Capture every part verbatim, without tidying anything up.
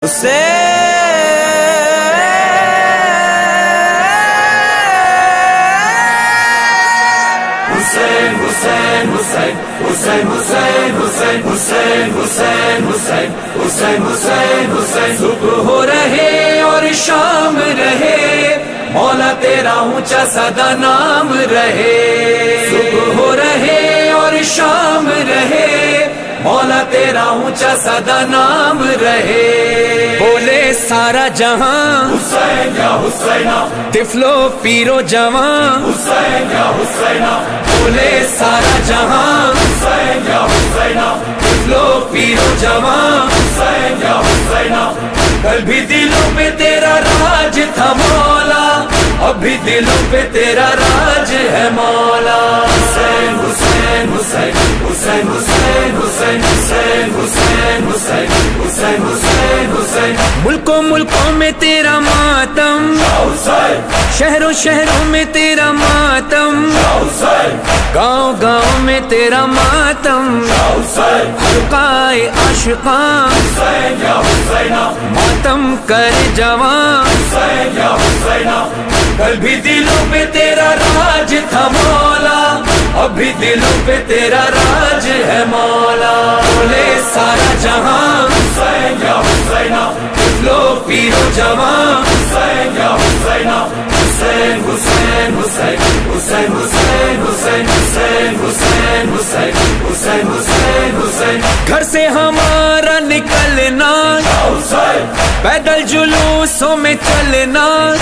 حسین حسین حسین حسین حسین حسین حسین حسین حسین حسین حسین حسین صبح ہو رہے اور شام رہے مولا تیرا اونچا سدا نام رہے صبح ہو رہے اور شام رہے مولا تیرا اونچا سدا نام رہے بولے سارا جہاں حسین یا حسینہ طفلو پیرو جوان حسین یا حسینہ بولے سارا جہاں حسین یا حسینہ طفلو پیرو جوان حسین یا حسینہ کل بھی دلوں پہ تیرا راج تھا مولا اب بھی دلوں پہ تیرا راج ہے مولا حسین حسین حسین حسین حسین حسین حسین حسین حسین حسین حسین حسین ملکوں ملکوں میں تیرا ماتم حسین شہروں شہروں میں تیرا ماتم حسین گاؤں گاؤں میں تیرا ماتم حسین حلقائے عاشقاں حسین یا حسینہ ماتم کر جوان حسین یا حسینہ کل بھی دلوں پہ تیرا راج تھا مولا اب بھی دلوں پہ تیرا راج ہے مولا بولے سارا جہاں حسین یا حسینہ لو پیرو جوان حسین یا حسینہ حسین حسین حسین حسین حسین حسین حسین حسین حسین حسین حسین حسین گھر سے ہمارا نکلنا حسین پیدل جلوسوں میں چلنا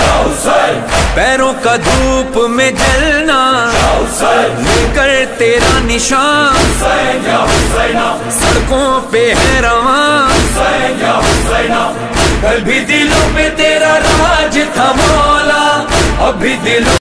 حسین پیروں کا دھوپ میں جلنا حسین لے کر تیرا نشان حسین یا حسینہ سڑکوں پہ ہے رواں حسین یا حسینہ کل بھی دلوں پہ تیرا راج تھا مولا اب بھی دلوں